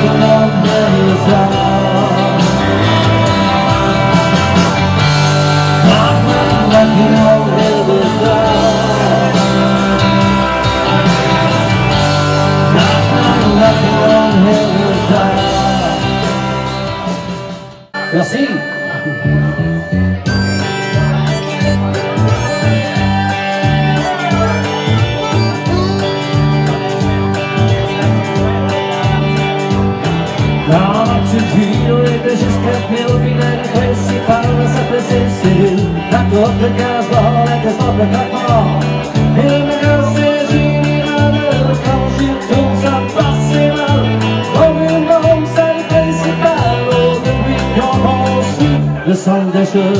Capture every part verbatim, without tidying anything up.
knocking on heaven's door. Knock, knock, knocking on heaven's door. Knock, knock, knocking on heaven's door. Merci. Dans notre ville, on était jusqu'à Pile, la principale s'appelait Cécile. La coupe de Casbah, la Casbah, le Cacmar. Et le magasin général, quand j'y retourne, ça passait mal. Comme une bombe, c'est le principal. Oh, depuis qu'on construit le centre d'achat.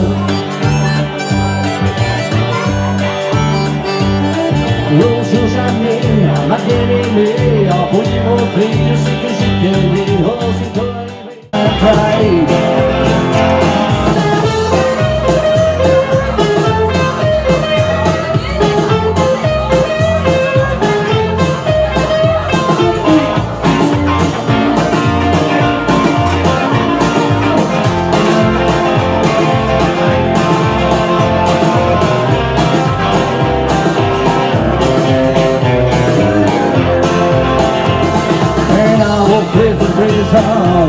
L'autre jour jamais, m'a bien aimé, en pour lui montrer ce que j'ai gagné. Oh, c'est pas arrivé à Pride. Oh,